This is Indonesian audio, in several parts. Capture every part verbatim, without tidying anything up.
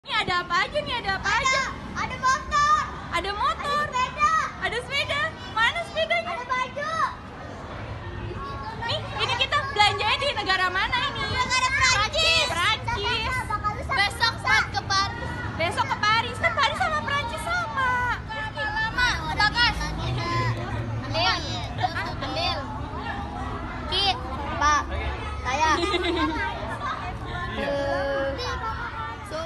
Ini ada apa aja nih? Ada apa aja? Ada motor. Ada motor. Ada sepeda. Ada sepeda. Mana sepedanya? Ada baju. Nih, ini kita belanjanya di negara mana ini? Negara Prancis. Prancis. Besok saat ke Paris. Besok ke Paris. Kan Paris sama Prancis sama. Lama. Bagas. Andil. Andil. Kit. Pak. Saya. Sup.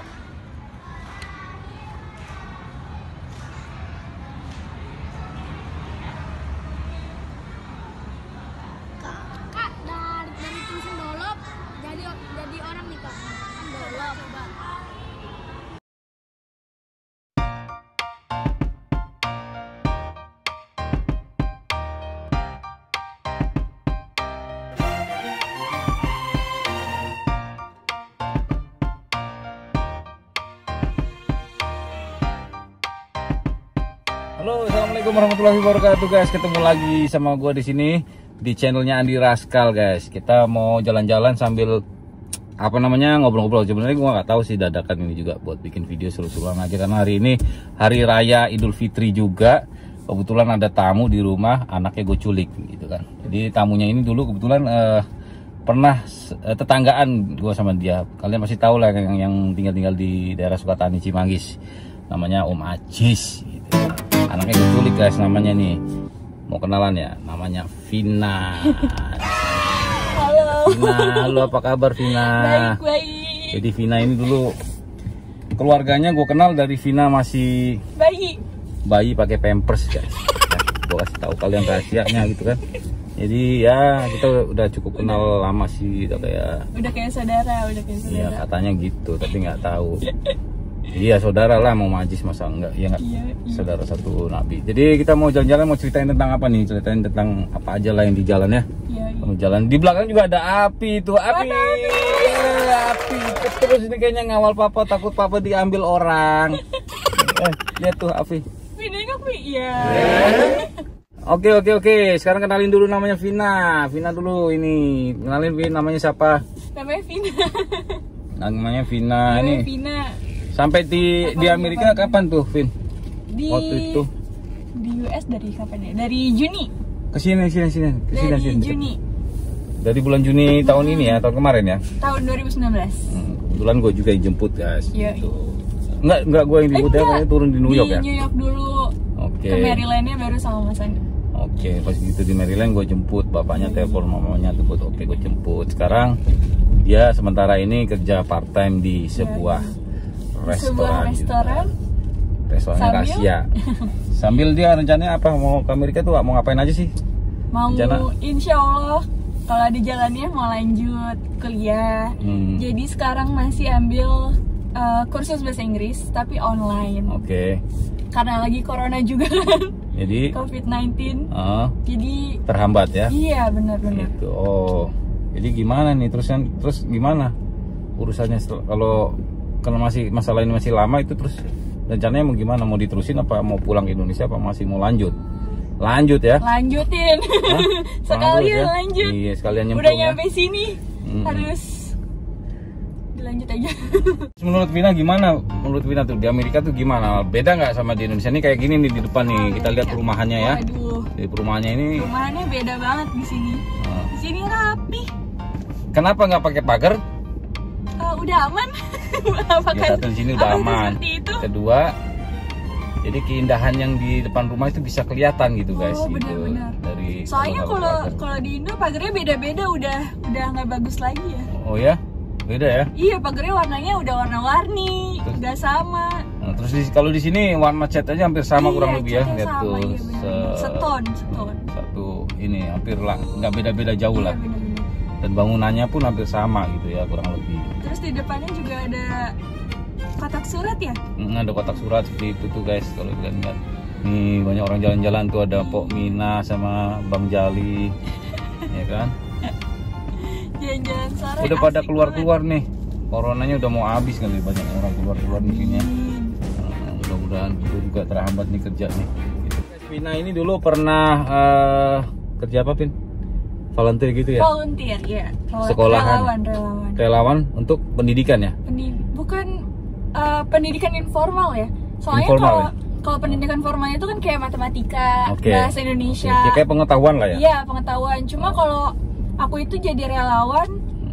Kak, dari dari tulisan dolop jadi jadi orang nih kak. Dolop. Halo, assalamualaikum warahmatullahi wabarakatuh guys. Ketemu lagi sama gue di sini di channelnya Andi Raskal guys. Kita mau jalan-jalan sambil apa namanya ngobrol-ngobrol. Sebenarnya gue nggak tahu sih dadakan ini juga buat bikin video seru-seruan aja karena hari ini hari raya Idul Fitri juga. Kebetulan ada tamu di rumah, anaknya gue culik gitu kan. Jadi tamunya ini dulu kebetulan eh, pernah eh, tetanggaan gue sama dia. Kalian masih tahu lah yang yang tinggal-tinggal di daerah Sukatani Cimanggis. Namanya Om Ajis gitu. Anaknya gue culik guys, namanya nih mau kenalan ya, namanya Vina. Halo. Vina, halo apa kabar Vina? Baik, baik. Jadi Vina ini dulu keluarganya gue kenal dari Vina masih Bayi. bayi pakai pampers guys. Ya, gue kasih tahu kalian rahasianya gitu kan. Jadi ya kita udah cukup kenal lama sih, udah kayak Udah kayak saudara, udah kayak ya saudara. katanya gitu, tapi nggak tahu. Iya saudara lah, mau majis masa enggak? Ya enggak, Iya, iya. saudara satu nabi. Jadi kita mau jalan-jalan, mau ceritain tentang apa nih? Ceritain tentang apa aja lah yang di jalan ya. Iya, iya. Mau jalan di belakang juga ada api tuh, api. Ada api. Eh, api. Terus ini kayaknya ngawal papa, takut papa diambil orang. eh, lihat tuh api. Ini kan iya. Oke oke oke. Sekarang kenalin dulu namanya Vina. Vina dulu ini. Kenalin Vina, namanya siapa? Namanya Vina. Namanya Vina Namanya ini. Vina. Sampai di di Amerika kapan tuh, Vin? Di Waktu itu. di U S dari kapan ya? Dari Juni. Kesini sini sini kesini Dari sini. Juni Dari bulan Juni tahun ini ya, tahun kemarin ya. tahun dua ribu sembilan belas. Hmm, kebetulan gue juga yang jemput guys. Iya. Gitu. Enggak enggak gue yang dijemput ya, enggak. karena turun di New York Di ya. New York dulu. Oke. Ke Marylandnya baru sama Mas Andi. Oke, pas gitu di Maryland gue jemput, bapaknya telepon mamanya jemput. Oke, gue jemput. Sekarang dia sementara ini kerja part time di sebuah restoran. Sebuah restoran. Gitu. Restoran Sambil? rahasia. Sambil dia rencananya apa? Mau ke Amerika tuh mau ngapain aja sih? Mau Rencana? insya Allah kalau di jalannya mau lanjut kuliah. Hmm. Jadi sekarang masih ambil uh, kursus bahasa Inggris tapi online. Oke. Karena lagi corona juga kan. Jadi covid sembilan belas. ah, Jadi terhambat ya. iya benar-benar. Gitu. Oh. Jadi gimana nih terus kan terus gimana urusannya setelah- kalau kalau masih masalah ini masih lama itu terus rencananya mau gimana? Mau diterusin apa mau pulang ke Indonesia apa masih mau lanjut? Lanjut ya. Lanjutin. Hah? Sekalian ya? lanjut. Iya, sekalian nyemplung Udah ya. nyampe sini Hmm. harus dilanjut aja. Menurut Vina gimana? Menurut Vina tuh di Amerika tuh gimana? Beda nggak sama di Indonesia? Ini kayak gini nih di depan nih. Kita lihat perumahannya ya. Waduh. Di perumahannya ini. Rumahannya beda banget di sini. Nah, Di sini rapi. kenapa nggak pakai pagar? Uh, udah aman. Apakah Ya, satu di sini udah apakah aman. seperti itu? Kedua, jadi keindahan yang di depan rumah itu bisa kelihatan gitu guys. Oh, gitu. benar-benar. Dari Soalnya nggak kalau pagar. kalau di Indo pagarnya beda-beda, udah udah nggak bagus lagi ya. Oh ya, beda ya. Iya, pagarnya warnanya udah warna-warni, Terus? nggak sama. Nah, terus di, kalau di sini warna cat aja hampir sama Iya, kurang lebih ya. catnya Lihat sama, tuh, iya, benar. se- Seton, seton. satu ini hampir lah, nggak beda-beda jauh Iya, lah. benar-benar. Dan bangunannya pun hampir sama gitu ya kurang lebih. Terus di depannya juga ada kotak surat ya? Hmm, ada kotak surat seperti itu tuh guys kalau kalian lihat. Nih banyak orang jalan-jalan tuh ada Pok Mina sama Bang Jali, ya kan? Jalan-jalan sore. Udah pada asik keluar-keluar nih. Coronanya udah mau habis kali banyak orang keluar-keluar mungkin ya. banget. Nah, mudah-mudahan itu juga terhambat nih kerja nih. Gitu. Vina ini dulu pernah eh, kerja apa Pin? Volunteer gitu ya? Volunteer ya. Rel- Sekolahan. Relawan, relawan. Relawan untuk pendidikan ya? Pendi- bukan uh, pendidikan informal ya. Soalnya Informal kalau ya? kalau pendidikan formal itu kan kayak matematika, Oke. bahasa Indonesia. Ya, kayak pengetahuan lah ya. Iya, pengetahuan. Cuma kalau aku itu jadi relawan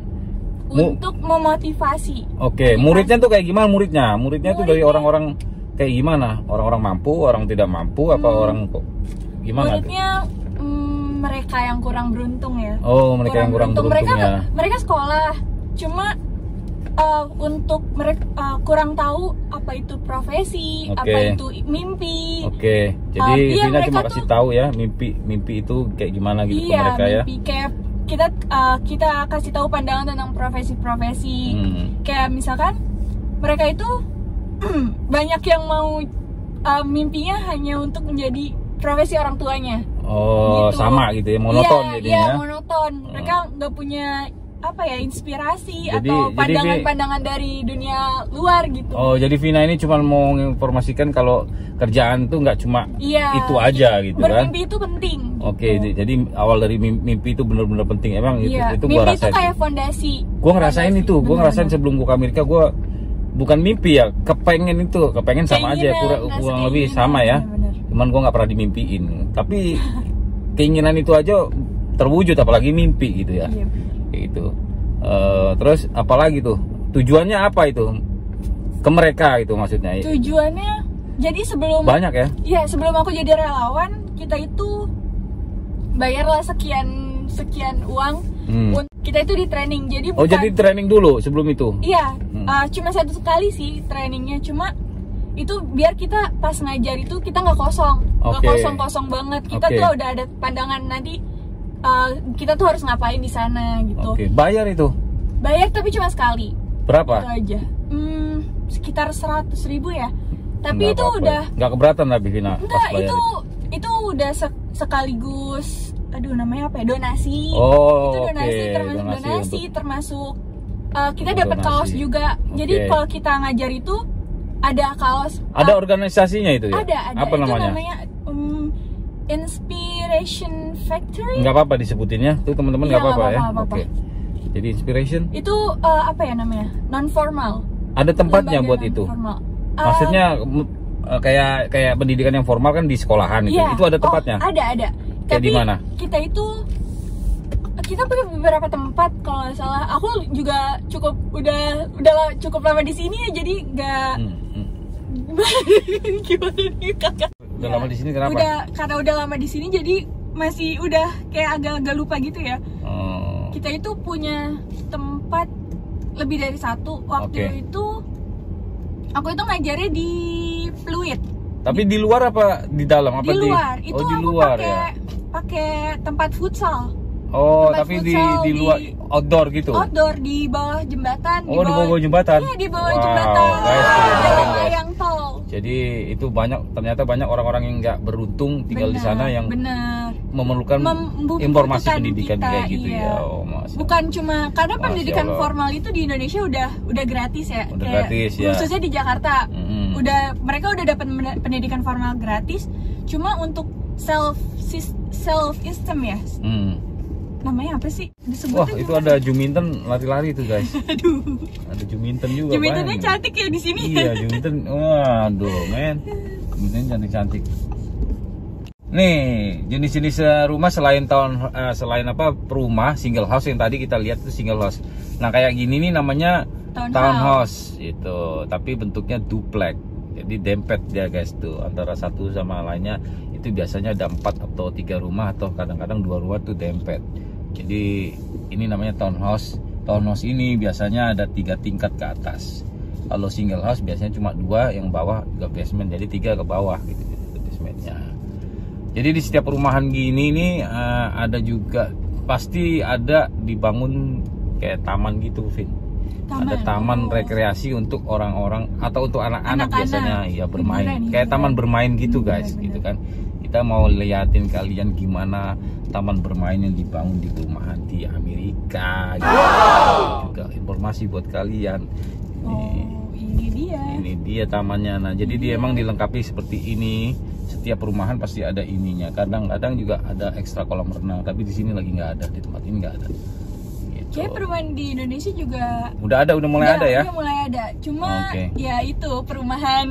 Mu- untuk memotivasi. Oke, muridnya tuh kayak gimana muridnya? Muridnya tuh dari Muridnya- orang-orang kayak gimana? Orang-orang mampu, orang tidak mampu, apa Hmm. orang kok gimana tuh? Muridnya mm, mereka yang kurang beruntung ya. Oh, mereka yang kurang beruntung Mereka ya. mereka sekolah, cuma uh, untuk mereka uh, kurang tahu apa itu profesi, Oke. apa itu mimpi. Oke, jadi Uh, iya, Vina cuma mereka kasih tuh- tahu ya mimpi mimpi itu kayak gimana gitu ke Iya, mereka ya. mimpi kayak kita uh, kita kasih tahu pandangan tentang profesi-profesi. Hmm. Kayak misalkan mereka itu banyak yang mau uh, mimpinya hanya untuk menjadi profesi orang tuanya. Oh, Gitu. sama gitu ya, monoton Iya, jadinya. iya, monoton. Mereka nggak punya apa ya inspirasi Jadi- atau jadi pandangan-pandangan dari dunia luar gitu. Oh, jadi Vina ini cuma mau menginformasikan kalau kerjaan tuh nggak cuma Iya, itu aja gitu kan. bermimpi itu penting. Oke, gitu. di- jadi awal dari mim- mimpi itu benar-benar penting. Emang itu Iya, itu gua mimpi itu rasain. kayak fondasi. Gua ngerasain Fondasi, itu, gua ngerasain bener-bener. sebelum gua ke Amerika gua bukan mimpi ya, kepengen itu, kepengen sama aja, Keinginan, kurang, rasa kurang lebih keinginan, sama ya. bener-bener. Cuman gua nggak pernah dimimpiin. Tapi keinginan itu aja terwujud, apalagi mimpi gitu ya. Iya. Kayak gitu. Eh, terus apalagi tuh? Tujuannya apa itu? Ke mereka itu maksudnya. Tujuannya jadi sebelum Banyak ya? Iya, sebelum aku jadi relawan, kita itu bayarlah sekian sekian uang. Hmm. un- Kita itu di training. Jadi Oh, bukan jadi training dulu sebelum itu. Iya, Hmm. uh, cuma satu kali sih trainingnya. Cuma itu biar kita pas ngajar itu kita nggak kosong, nggak Oke. kosong-kosong banget. Kita Oke. tuh udah ada pandangan nanti uh, kita tuh harus ngapain di sana gitu. Oke, bayar itu Bayar tapi cuma sekali. Itu berapa? aja. Hmm, sekitar seratus ribu ya. Tapi Nggak itu apa-apa. udah nggak keberatan tapi Vina pas enggak bayar itu itu udah se- sekaligus aduh namanya apa ya donasi. Oh, Itu donasi oke. termasuk Donasi donasi, untuk- termasuk uh, kita Untuk dapat donasi. kaos juga. Jadi Oke. kalau kita ngajar itu ada kaos. Ada uh, organisasinya itu ya? ada ada Apa itu namanya? namanya um, Inspiration Factory. Nggak apa-apa disebutinnya tuh teman-teman, nggak Iya, apa-apa nggak ya. apa-apa, Oke. Jadi inspiration Itu uh, apa ya namanya? Non formal. ada tempatnya buat itu. Maksudnya m- eh, kayak kayak pendidikan yang formal kan di sekolahan itu. Iya. Itu ada tempatnya. Oh, ada ada. Kayak Tapi di mana? kita itu kita punya beberapa tempat kalau nggak salah. Aku juga cukup udah udah la- cukup lama di sini ya, jadi nggak Hmm, hmm. gimana nih kakak? Udah lama di sini kenapa? Udah karena udah lama di sini jadi masih udah kayak agak-agak lupa gitu ya. Oh. Kita itu punya tempat lebih dari satu. Waktu Oke. itu aku itu ngajarnya di Pluit. Tapi di luar apa di dalam? Apa Di luar. Di... Itu Oh, di aku luar pakai ya. pakai tempat futsal. Oh, tempat tapi di futsal di luar di- outdoor gitu. Outdoor di bawah jembatan. Oh, di bawah jembatan. Iya, di bawah Wow, jembatan. guys, Di keren, bawah guys. layang tol. Jadi itu banyak, ternyata banyak orang-orang yang nggak beruntung tinggal di Benar, sana yang benar. memerlukan Membutuhkan informasi pendidikan kita, kayak gitu iya. ya. Oh, masa. Bukan cuma karena Masya pendidikan Allah. formal itu di Indonesia udah udah gratis ya. Udah Kayak gratis, ya. Khususnya di Jakarta. Mm-mm. Udah mereka udah dapat men- pendidikan formal gratis. Cuma untuk self self esteem ya. Hmm. Namanya apa sih? Disebutnya Wah, itu gimana? ada Juminten lari-lari tuh guys. Aduh. Ada Juminten juga. Jumintennya banyak. cantik ya di sini. Iya, Juminten. Waduh, men. Juminten cantik-cantik. Nih, jenis-jenis eh, rumah selain tahun eh, selain apa? Rumah single house yang tadi kita lihat itu single house. Nah, kayak gini nih namanya Townhouse. townhouse itu, tapi bentuknya duplex. Jadi dempet dia guys tuh antara satu sama lainnya. Itu biasanya ada empat atau tiga rumah atau kadang-kadang dua rumah tuh dempet. Jadi ini namanya townhouse. Townhouse ini biasanya ada tiga tingkat ke atas. Kalau single house biasanya cuma dua, yang bawah juga basement, jadi tiga ke bawah gitu, gitu basementnya. Jadi di setiap perumahan gini nih eh, ada juga pasti ada dibangun kayak taman gitu, Vin. Taman. Ada taman Oh. rekreasi untuk orang-orang atau untuk anak-anak Anak-anak. biasanya ya bermain. Hiburan, Kayak hiburan. taman bermain gitu Hmm, guys, benar-benar. gitu kan. Kita mau liatin kalian gimana taman bermain yang dibangun di perumahan di Amerika gitu. Juga informasi buat kalian. Ini, Oh, ini dia. ini dia tamannya. Nah, jadi dia emang dilengkapi seperti ini. Setiap perumahan pasti ada ininya. Kadang-kadang juga ada ekstra kolam renang, tapi di sini lagi nggak ada, di tempat ini nggak ada. Gitu. Kayak perumahan di Indonesia juga Udah ada, udah mulai udah, ada ya? udah mulai ada. Cuma Oke. ya itu perumahan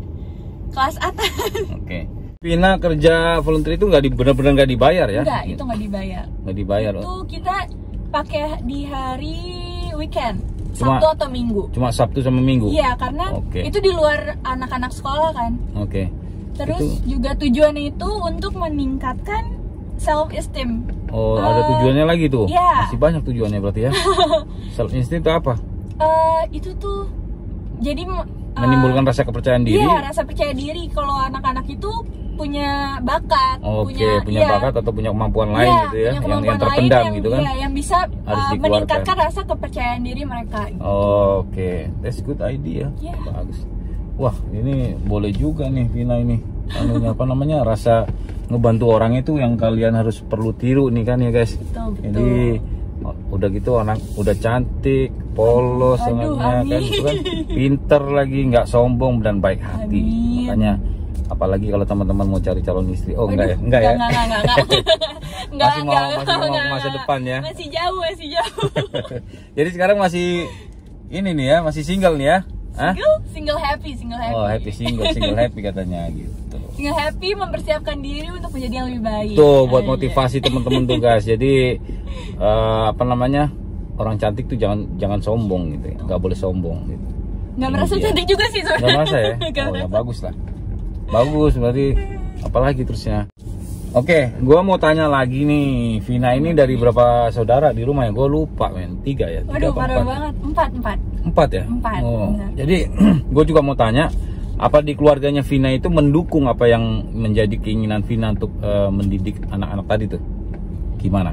kelas atas. Oke. Vina kerja volunteer itu nggak di, benar-benar nggak dibayar ya? Enggak, itu nggak dibayar. Nggak dibayar. Itu kita pakai di hari weekend, Cuma- Sabtu atau Minggu. Cuma Sabtu sama Minggu? Iya, karena Oke. itu di luar anak-anak sekolah kan. Oke. Terus Itu- juga tujuannya itu untuk meningkatkan self esteem. Oh, ada tujuannya lagi tuh? iya. Masih banyak tujuannya berarti ya? Self esteem itu apa? Eh, itu tuh jadi uh, Menimbulkan rasa kepercayaan diri? Iya, rasa percaya diri kalau anak-anak itu punya bakat, Oke, punya, punya iya, bakat atau punya kemampuan lain iya, gitu ya? punya Yang, kemampuan yang terpendam lain gitu kan? Iya, yang bisa Harus uh, dikeluarkan. meningkatkan rasa kepercayaan diri mereka. Gitu. Oh, Oke, that's good idea. Iya. Bagus. Wah, ini boleh juga nih Vina ini. Anunya apa namanya? Rasa ngebantu orang itu yang kalian harus perlu tiru nih kan ya guys. Betul, betul. Jadi oh, udah gitu anak udah cantik, polos Aduh, anaknya kan, amin. itu kan pinter lagi, nggak sombong dan baik hati. Amin. Makanya apalagi kalau teman-teman mau cari calon istri. Oh enggak ya? Aduh, Enggak ya? Enggak, enggak, enggak, enggak. Enggak, Masih mau- enggak, masih mau enggak, ke masa enggak. depan ya? Masih jauh, masih jauh. Jadi sekarang masih ini nih ya, masih single nih ya? Hah? Single, single happy, single happy. Oh, happy single, single happy katanya gitu. Single happy mempersiapkan diri untuk menjadi yang lebih baik. Tuh buat Aja. motivasi teman-teman tuh guys. Jadi eh, apa namanya? Orang cantik tuh jangan jangan sombong gitu ya. Nggak boleh sombong gitu. Nggak Ini merasa dia. cantik juga sih sebenarnya. Nggak merasa ya? Nggak Oh ya merasa. bagus lah. Bagus berarti apalagi terusnya. Oke, gua mau tanya lagi nih, Vina ini dari berapa saudara di rumah ya? Gue lupa men, tiga ya? Tiga Waduh, apa parah empat? banget. Empat, empat. Empat ya? Empat, Oh, benar. jadi gue juga mau tanya, apa di keluarganya Vina itu mendukung apa yang menjadi keinginan Vina untuk eh, mendidik anak-anak tadi tuh? Gimana?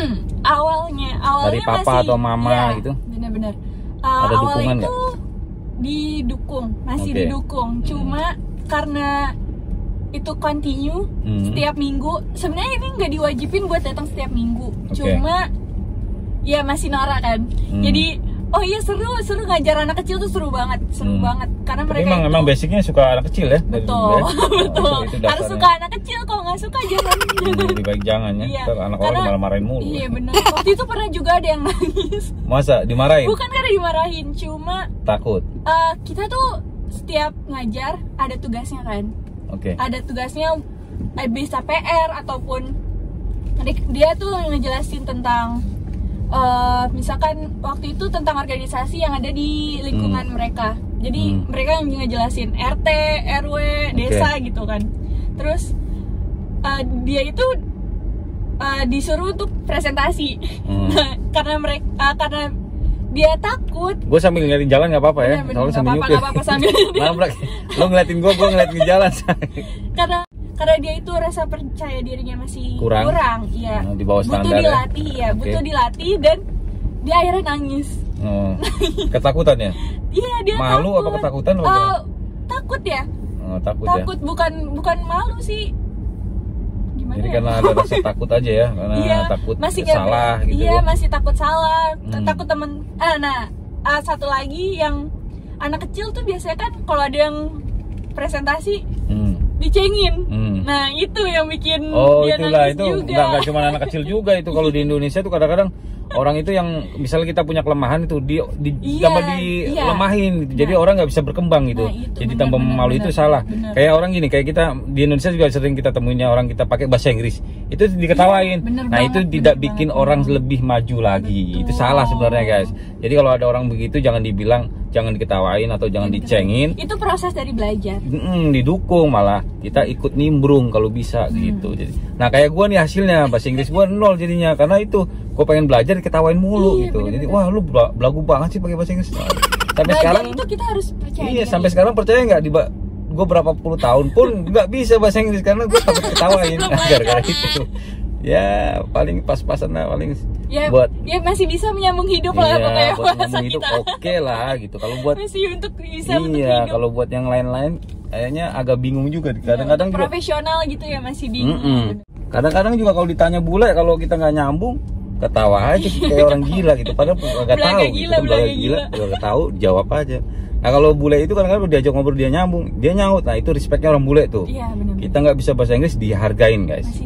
awalnya, awalnya Dari papa masih, atau mama ya, gitu? Benar-benar. Uh, Ada awalnya dukungan itu didukung, masih Oke. didukung. Cuma karena itu continue Hmm. setiap minggu. Sebenarnya ini nggak diwajibin buat datang setiap minggu. Oke. Cuma ya masih norak kan. Hmm. Jadi oh iya seru, seru ngajar anak kecil tuh seru banget, seru Hmm. banget. Karena Tapi mereka emang, itu emang basicnya suka anak kecil ya? Dari betul, dulu ya? betul. Oh, itu Harus dasarnya. suka anak kecil, kalau nggak suka jangan. Hmm, lebih baik jangan ya, Iya, ntar anak orang karena- malah marahin mulu. Iya benar. Waktu itu pernah juga ada yang nangis. Masa dimarahin? Bukan karena dimarahin, cuma Takut? uh, kita tuh setiap ngajar ada tugasnya kan. Oke. Ada tugasnya eh, bisa P R ataupun di- dia tuh ngejelasin tentang uh, misalkan waktu itu tentang organisasi yang ada di lingkungan Hmm. mereka. Jadi Hmm. mereka yang ngejelasin R T, R W, desa gitu kan. Terus uh, dia itu uh, disuruh untuk presentasi. Hmm. karena mereka uh, karena dia takut. Gue sambil ngeliatin jalan nggak apa-apa ya? Bener-bener, Soalnya nggak sambil apa-apa, nyupir. nggak apa-apa sambil Nabrak. Lo ngeliatin gue, gue ngeliatin jalan. karena karena dia itu rasa percaya dirinya masih Kurang? iya. Oh, di bawah butuh standar ya? dilatih ya, Oke. butuh dilatih dan dia akhirnya nangis. Oh. Ketakutan ya? Iya dia Malu takut. apa ketakutan, apa Eh, gimana? takut ya, Oh, takut, takut ya? bukan bukan malu sih. Gimana Jadi ya? karena ada rasa takut aja ya? Karena iya, takut masih nggak salah ber- gitu iya ya? masih takut salah, Hmm. takut temen. Ah, nah ah, satu lagi yang anak kecil tuh biasanya kan kalau ada yang presentasi Hmm. dicengin. Hmm. Nah itu yang bikin Oh dia itulah nangis itu juga. nggak nggak cuma anak kecil juga itu kalau di Indonesia tuh kadang-kadang orang itu yang misalnya kita punya kelemahan itu di, di Iya, tambah iya. dilemahin gitu. Jadi Nah. orang nggak bisa berkembang gitu. Nah, itu Jadi benar, tambah benar, malu benar, itu salah. benar. Kayak orang gini kayak kita di Indonesia juga sering kita temuinnya orang kita pakai bahasa Inggris itu diketawain. Iya, benar nah banget, itu tidak benar bikin banget. orang lebih maju lagi. Betul. Itu salah sebenarnya guys. Jadi kalau ada orang begitu jangan dibilang jangan diketawain atau jangan dicengin. Itu proses dari belajar. Mm, didukung malah kita ikut nimbrung kalau bisa Hmm. gitu. Jadi, nah kayak gue nih hasilnya bahasa Inggris gue nol jadinya karena itu gue pengen belajar diketawain mulu Iya, gitu. bener-bener. Jadi wah lu bela- belagu banget sih pakai bahasa Inggris. Sampai Belajar sekarang itu kita harus percaya iya diri. sampai sekarang percaya nggak di gue berapa puluh tahun pun nggak bisa bahasa Inggris karena gue takut ketawain gara-gara itu. Ya paling pas-pasan lah paling ya, buat ya masih bisa menyambung hidup lah pokoknya iya, buat bahasa ngomong hidup kita. oke lah gitu. Kalau buat Masih untuk bisa untuk iya hidup. kalau buat yang lain-lain kayaknya agak bingung juga Ya, kadang-kadang untuk juga profesional gitu ya masih bingung. Mm-mm. Kadang-kadang juga kalau ditanya bule kalau kita nggak nyambung ketawa aja kayak orang gila gitu padahal nggak Belaga tahu gila, gitu belaga belaga gila gila. nggak tahu jawab aja. Nah kalau bule itu kan kalau diajak ngobrol dia nyambung dia nyaut, nah itu respectnya orang bule tuh. Iya benar. Kita nggak bisa bahasa Inggris dihargain guys. Masih dia.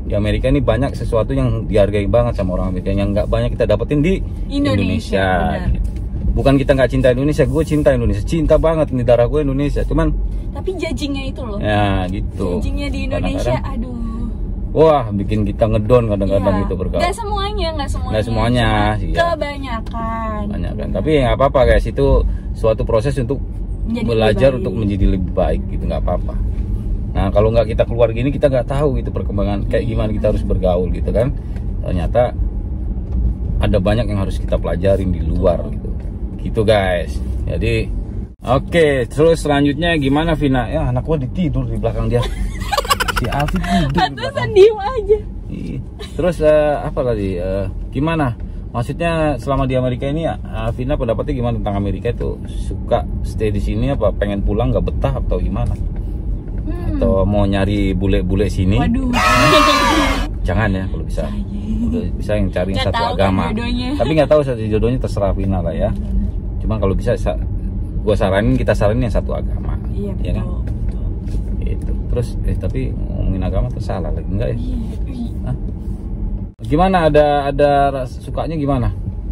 di Amerika ini banyak sesuatu yang dihargai banget sama orang Amerika yang nggak banyak kita dapetin di Indonesia, Indonesia. Gitu. Bukan kita nggak cinta Indonesia, gue cinta Indonesia, cinta banget nih, darah gue Indonesia. Cuman tapi judgingnya itu loh. Ya gitu. Judgingnya di Indonesia, kadang-kadang, aduh. wah, bikin kita ngedon kadang-kadang Ya, gitu bergaul. Nggak semuanya, nggak semuanya. Nggak semuanya, iya. Kebanyakan. Banyak kan. Tapi ya nggak apa-apa guys, itu suatu proses untuk Menjadi belajar lebih untuk baik. menjadi lebih baik gitu, nggak apa-apa. Nah kalau nggak kita keluar gini kita nggak tahu gitu perkembangan kayak gimana kita harus bergaul gitu kan. Ternyata ada banyak yang harus kita pelajarin di luar gitu. Gitu guys. Jadi oke, terus selanjutnya gimana Vina? Ya anak gua ditidur di belakang dia. Si Alfi tidur di Pantesan belakang. diem aja. Iya. Terus uh, apa tadi? Uh, gimana? Maksudnya selama di Amerika ini, uh, Vina pendapatnya gimana tentang Amerika itu? Suka stay di sini apa pengen pulang nggak betah atau gimana? Hmm. Atau mau nyari bule-bule sini? Waduh. Jangan ya kalau bisa. Udah bisa yang cari yang Nggak satu tahu kan agama. jodohnya. Tapi nggak tahu satu jodohnya terserah Vina lah ya. Cuman kalau bisa gue saranin kita saranin yang satu agama. Iya Ya kan? betul. betul. Itu. Terus eh tapi ngomongin agama tersalah lagi enggak ya? Iya, iya. Hah? Gimana, ada ada ras- sukanya gimana?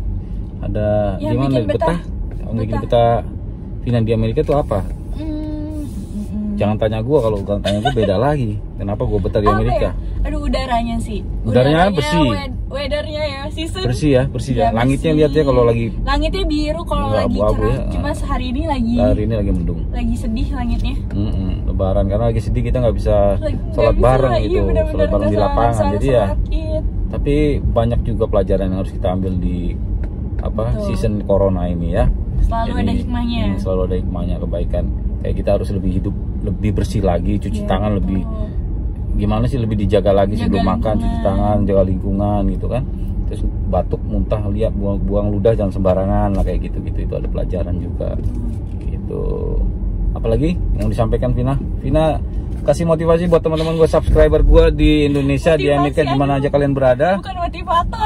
Ada Ya, gimana bikin betah. Yang bikin betah Vina di Amerika itu apa? Hmm, mm-mm. Jangan tanya gua, kalau gua tanya gua beda lagi. Kenapa gua betah di Apa Amerika? ya? Aduh, udaranya sih. Udaranya bersih. wed- weathernya ya, season. Bersih ya, bersih ya. Ya, Langitnya bersih. lihat ya kalau lagi Langitnya biru kalau Nggak lagi abu-abu cerah. ya. Cuma sehari ini lagi hari ini lagi mendung. lagi sedih langitnya. Mm-mm, Lebaran karena lagi sedih kita nggak bisa Lagi- sholat nggak bisa, bareng iya, gitu, bener-bener sholat bareng di udah lapangan. sama-sama Jadi ya, sakit. tapi banyak juga pelajaran yang harus kita ambil di apa Betul. season corona ini ya. Selalu ada hikmahnya. hmm, selalu ada hikmahnya, kebaikan. Kayak kita harus lebih hidup, lebih bersih lagi, cuci Iya, tangan betul. lebih gimana sih, lebih dijaga lagi Jaga sebelum makan, cuci lingkungan. tangan, jaga lingkungan gitu kan. Terus batuk, muntah, lihat buang, buang ludah jangan sembarangan lah kayak gitu-gitu. Itu ada pelajaran juga. Gitu. Apalagi yang disampaikan Vina? Vina kasih motivasi buat teman-teman gue, subscriber gue di Indonesia, di Motivasi, Amerika, di mana aduh. aja kalian berada. Bukan motivator.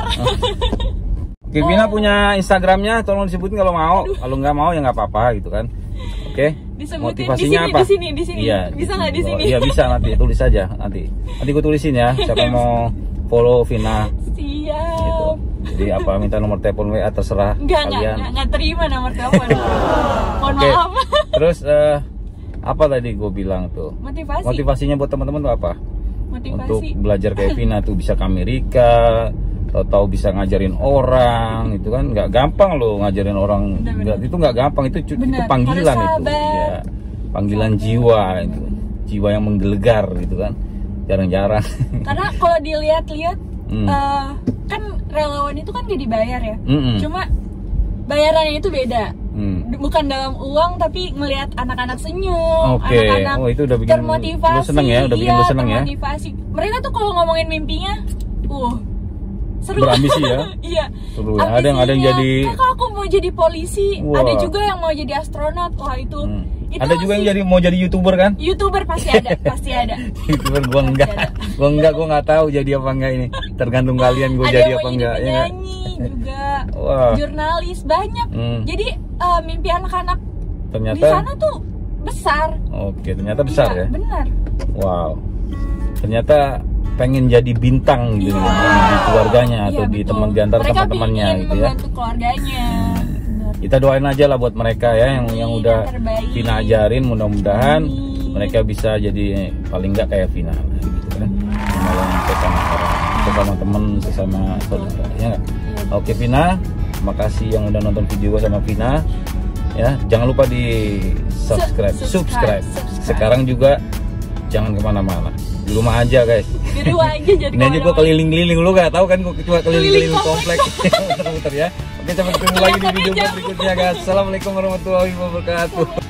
Oke, Vina punya Instagramnya, tolong disebutin kalau mau. Kalau nggak mau ya nggak apa-apa gitu kan. Oke. Disebutin Motivasinya di sini, apa? di sini, di sini. Iya. Bisa nggak di Oh, sini? Iya bisa, nanti tulis aja nanti. Nanti gue tulisin ya. Siapa yang mau follow Vina gitu. Siap. Jadi apa minta nomor telepon W A terserah Enggak, enggak, kalian. enggak, enggak terima nomor telepon. Mohon Oke. maaf. Terus eh, apa tadi gue bilang tuh? Motivasi. Motivasinya buat teman-teman tuh apa? Untuk Motivasi. belajar kayak Vina tuh bisa ke Amerika, tahu-tahu bisa ngajarin orang, itu kan nggak gampang loh ngajarin orang. Bener, Nggak- itu nggak gampang, itu, cu- itu Bener, panggilan harus itu, sabar. ya, panggilan jiwa itu, jiwa yang menggelegar gitu kan, jarang-jarang. Karena kalau dilihat-lihat, Hmm. eh, kan relawan itu kan gak dibayar ya. Mm-mm. Cuma bayarannya itu beda. Hmm. Bukan dalam uang, tapi ngelihat anak-anak senyum, Oke. anak-anak Oh, itu udah bikin termotivasi. lu seneng ya, udah bikin iya, lu seneng ya. termotivasi. Mereka tuh kalau ngomongin mimpinya, uh, seru. Berambisi ya? Iya. Seru ya. Ada yang ada yang Ambisinya, jadi. kakak aku mau jadi polisi. Wah. Ada juga yang mau jadi astronot. Wah itu. Hmm. itu Ada juga yang masih- jadi mau jadi YouTuber kan? YouTuber pasti ada, pasti ada. YouTuber gua enggak, gua enggak, gua nggak tahu jadi apa enggak ini. Tergantung kalian gua Ada jadi yang apa mau enggak jadi ya. nggak? penyanyi juga, Wah. jurnalis banyak. Hmm. Jadi eh, mimpi anak-anak di Ternyata. sana tuh besar. Oke, ternyata besar Iya, ya. Benar. Wow. Ternyata pengen jadi bintang gitu Iya. di keluarganya atau Iya, di betul. teman di antara Mereka teman-temannya pingin gitu ya. membantu keluarganya. Benar. Kita doain aja lah buat mereka ya yang yang Amin, udah yang terbaik. Vina ajarin, mudah-mudahan Amin. mereka bisa jadi paling enggak kayak Vina gitu kan. Menolong sesama orang, sesama teman, sesama saudara ya nggak? Oke Vina, makasih yang udah nonton video gua sama Vina. Ya, jangan lupa di subscribe, Sub- subscribe. subscribe, subscribe. Sekarang juga jangan kemana-mana, di rumah aja guys. Di rumah aja jadi Ini aja gua kemana-mana. keliling-keliling, lu gak tahu kan gua cuma keliling-keliling Keliling komplek. Muter-muter ya. Oke, sampai ketemu lagi di video gua berikutnya guys. Assalamualaikum warahmatullahi wabarakatuh.